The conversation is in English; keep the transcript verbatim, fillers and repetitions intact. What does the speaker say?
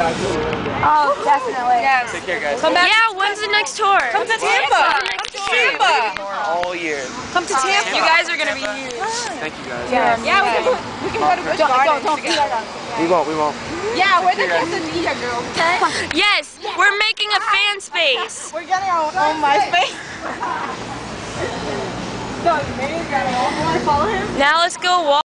Oh, definitely. Yes. Take care, guys. Come back. Yeah, when's the next tour? Come to Tampa. Come to Tampa. All year. Come to Tampa. You guys are gonna be huge. Thank you, guys. Yeah, Yeah, we can put, we can go to Busch Gardens together. We won't. We won't. Yeah, we're the quesadilla girls, okay? Yes, we're making a fan space. We're getting our own MySpace. Now let's go walk.